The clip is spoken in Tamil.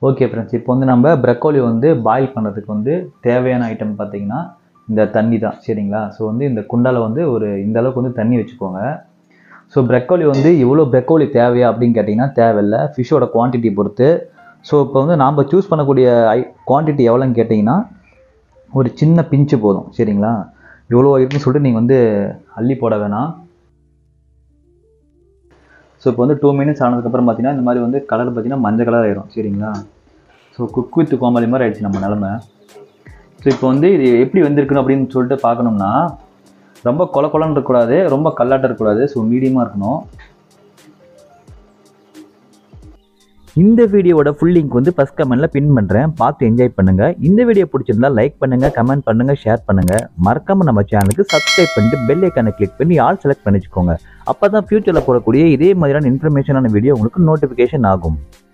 ஓகே ஃப்ரெண்ட்ஸ், இப்போ வந்து நம்ம ப்ரக்கோலி வந்து பாயில் பண்ணுறதுக்கு வந்து தேவையான ஐட்டம் பார்த்தீங்கன்னா இந்த தண்ணி தான். சரிங்களா? ஸோ வந்து இந்த குண்டால வந்து இந்த அளவுக்கு வந்து தண்ணி வச்சுக்கோங்க. ஸோ ப்ரக்கோலி வந்து இவ்வளோ ப்ரக்கோலி தேவையா அப்படின்னு கேட்டிங்கன்னா தேவையில்லை, ஃபிஷ்ஷோட குவான்டிட்டி பொறுத்து. ஸோ இப்போ வந்து நாம் சூஸ் பண்ணக்கூடிய குவான்டிட்டி எவ்வளோன்னு கேட்டிங்கன்னா ஒரு சின்ன பிஞ்சு போதும். சரிங்களா? இவ்வளோ இருக்குன்னு சொல்லிட்டு நீங்கள் வந்து அள்ளி போட வேணாம். ஸோ இப்போ வந்து 2 மினிட்ஸ் ஆனதுக்கப்புறம் பார்த்தீங்கன்னா இந்த மாதிரி வந்து கலர் பார்த்தீங்கன்னா மஞ்சள் கலர் ஆயிரும். சரிங்களா? ஸோ குக் வித் கோமாளி மாதிரி ஆயிடுச்சு நம்ம நிலமை. ஸோ இப்போ வந்து இது எப்படி வந்திருக்கணும் அப்படின்னு சொல்லிட்டு பார்க்கணும்னா ரொம்ப கொலன்னு இருக்கக்கூடாது, ரொம்ப கல்லாட்டம் இருக்கக்கூடாது. ஸோ மீடியமாக இருக்கணும். இந்த வீடியோட ஃபுல் லிங்க் வந்து ஃபர்ஸ்ட் கமெண்ட்ல பின் பண்ணுறேன், பார்த்து என்ஜாய் பண்ணுங்கள். இந்த வீடியோ பிடிச்சிருந்தா லைக் பண்ணுங்கள், கமெண்ட் பண்ணுங்கள், ஷேர் பண்ணுங்கள். மறக்காமல் நம்ம சேனலுக்கு சப்ஸ்கிரைப் பண்ணிட்டு பெல் ஐக்கானை கிளிக் பண்ணி ஆல் செலக்ட் பண்ணி வச்சுக்கோங்க. அப்போ தான் ஃபியூச்சரில் போடக்கூடிய இதே மாதிரியான இன்ஃபர்மேஷனான வீடியோ உங்களுக்கு நோட்டிஃபிகேஷன் ஆகும்.